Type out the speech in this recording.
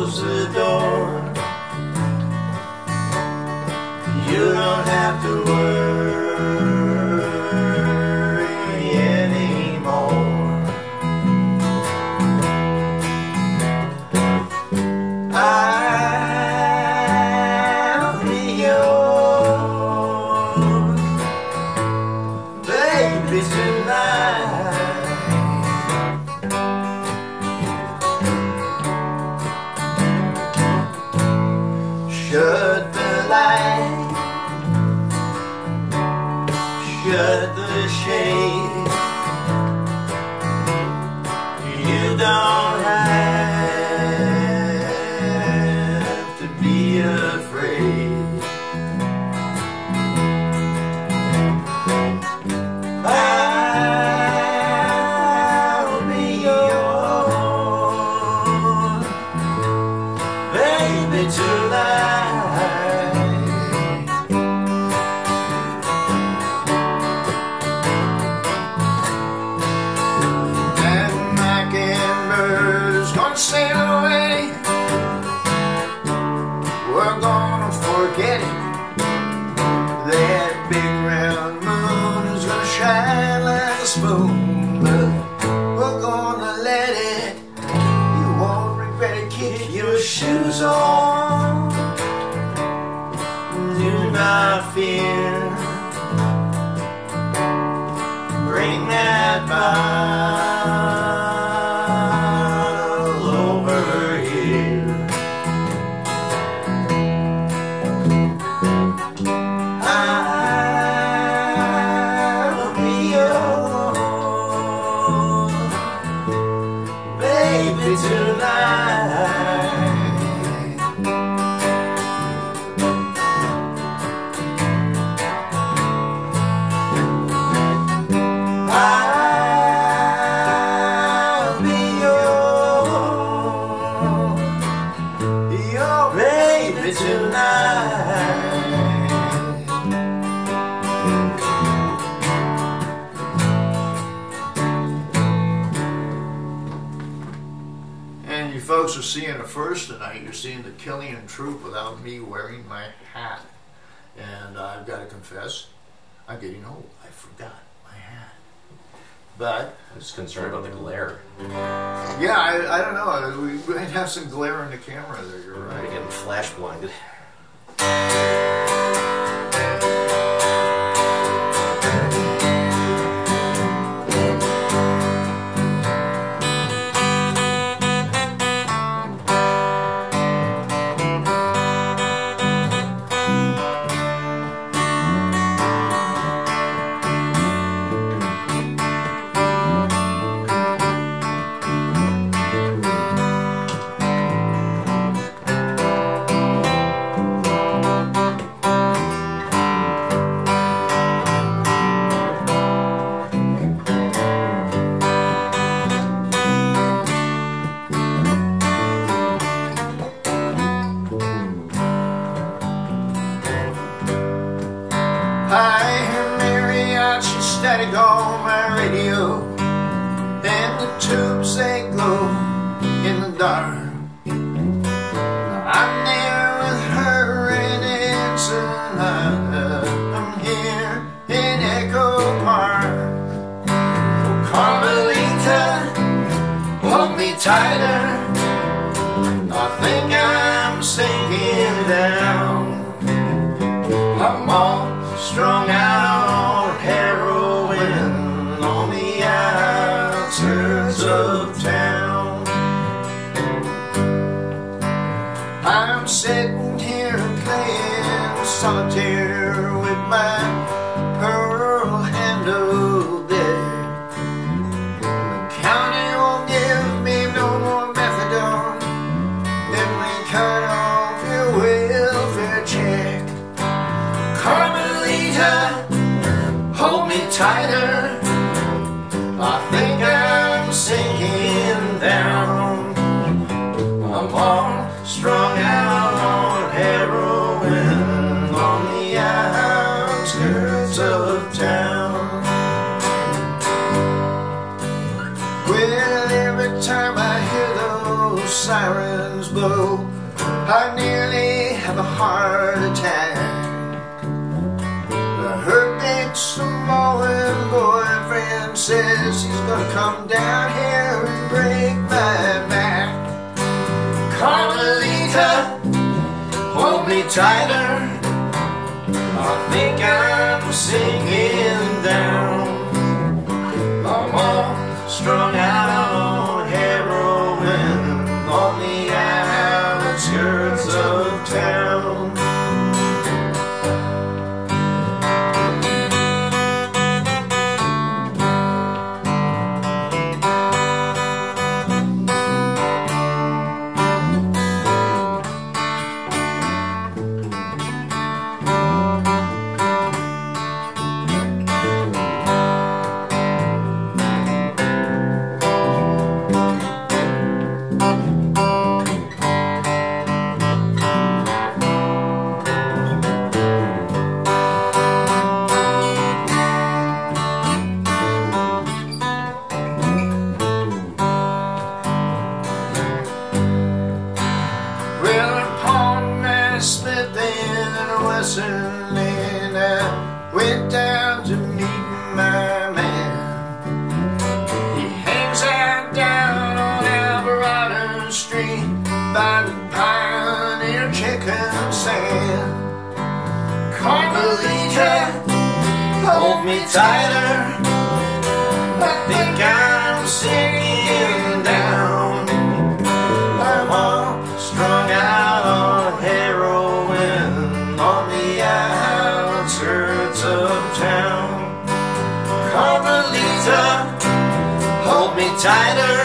close the door. You don't have to worry anymore. I'll be yours, baby, tonight. Shut the light, shut the shade. You don't have to be afraid. I'll be yours, baby, tonight. Sail away, we're gonna forget it. That big round moon is gonna shine like a spoon, but we're gonna let it. You won't regret it. Kick your shoes on, do not fear. Bring that by. And you folks are seeing it first tonight. You're seeing the Killian Troop without me wearing my hat. And I've got to confess, I'm getting old. I forgot my hat. But I'm just concerned about the glare. Yeah, I don't know. We might have some glare in the camera there. You're right. We're getting flash blinded. Static on my radio, and the tubes they glow in the dark. I'm there with her and it's another. I'm here in Echo Park. Oh, Carmelita, hold me tighter. I think I'm sinking down. I'm all strung out on heroin on the outskirts of town. I'm sitting here playing solitaire with my pearl handled deck. The county won't give me no more methadone, then we cut off your welfare check. Carmelita, hold me tighter. I think I'm sinking down. I'm all strung out on heroin on the outskirts of town. Well, every time I hear those sirens blow, ago, I nearly have a heart attack. Her big Samoan boyfriend says he's gonna come down here and break my back. Carmelita, hold me tighter, I think I'm sinking down. I'm all strung out on heroin on the outskirts of town. And I went down to meet my man. He hangs out down on Alvarado Street by the Pioneer Chicken Stand. Carmelita, hold me tighter, I think I'm sinking down. I'm all strung out on heroin on the outskirts of town. Carmelita, hold me tighter,